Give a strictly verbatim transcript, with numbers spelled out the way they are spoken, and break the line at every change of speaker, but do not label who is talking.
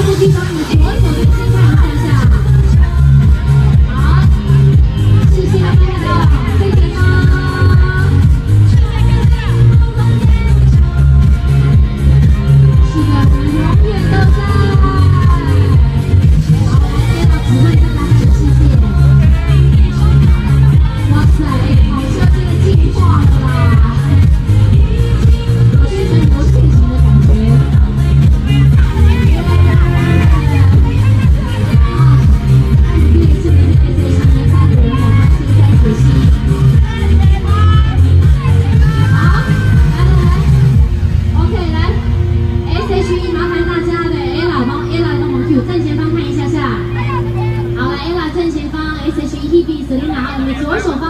步地方，你左手边先看一下下。好，谢谢大家，谢谢吗？是的，我们永远都在。好，来，接到指挥大家的谢谢。哇塞，好像这个进化了啦！有些人游戏型的感觉。 正前方 ，S H E Hebe Selina， 你的左手方。